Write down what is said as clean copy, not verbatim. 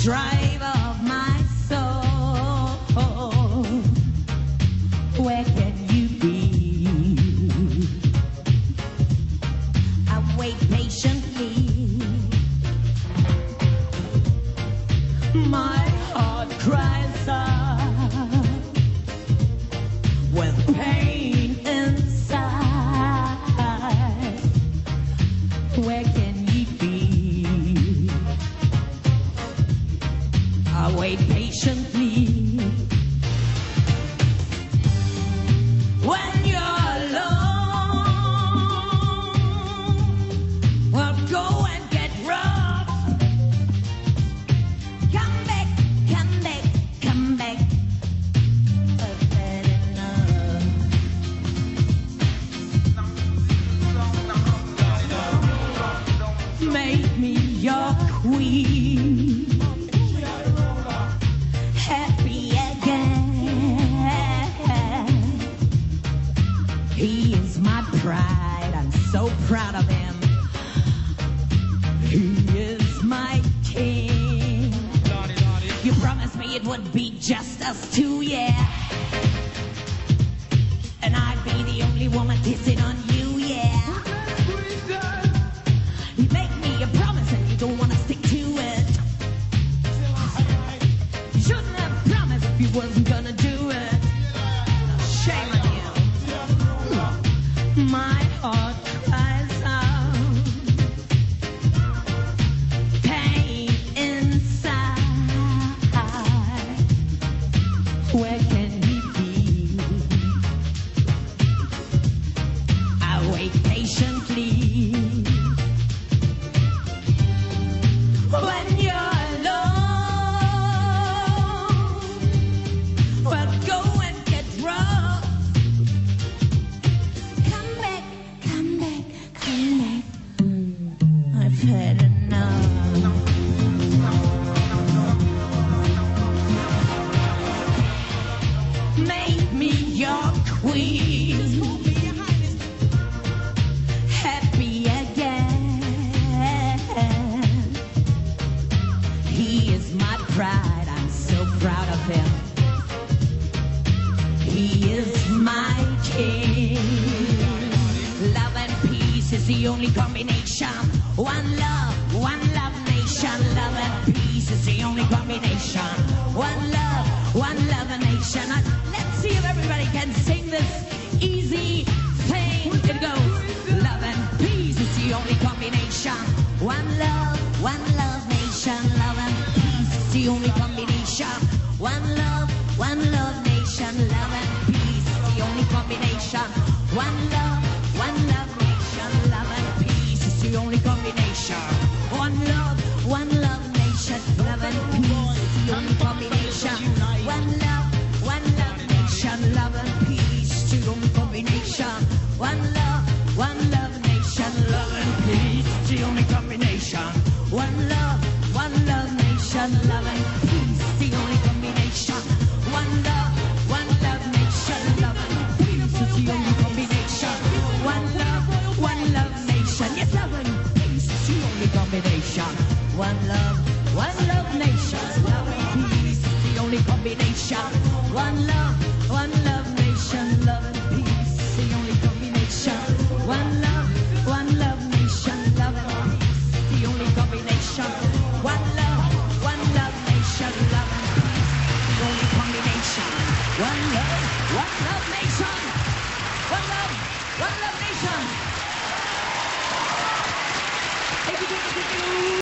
drive of my soul. Where can you be? I wait patiently. My heart cries out with pain inside. Where can you be? I wait patiently. When you're alone, well, go and get rough. Come back, come back, come back. I've had enough. Make me your queen. Happy again. He is my pride. I'm so proud of him. He is my king. You promised me it would be just us two, yeah. And I'd be the only woman kissing on you, yeah. You make me a promise and you don't want to stick to it. You shouldn't have promised if you wasn't gonna do it. Shame on you. My heart cries out, pain inside. Where can he be? I wait patiently. When you're alone, well, go and get rough. Come back, come back, come back. I've had enough. Make me your queen. Happy again. He is my pride. I'm so proud of him. He is my king. Love and peace is the only combination. One love nation. Love and peace is the only combination. One love nation. Let's see if everybody can sing this easy thing. It goes. Love and peace is the only combination. One love nation. Love and peace is the only combination. One love nation. Love and peace is the only combination. One love nation. Love and peace is the only combination. One love nation. Love and peace is the only combination. One love nation. Love and peace is the only combination. One love nation. Love and peace is the only combination. One love nation. Love and peace is the only combination. One love nation. Love and peace is the only combination. One love nation. Yes, love and peace is the only combination. One love nation. Love and peace is the only combination. One love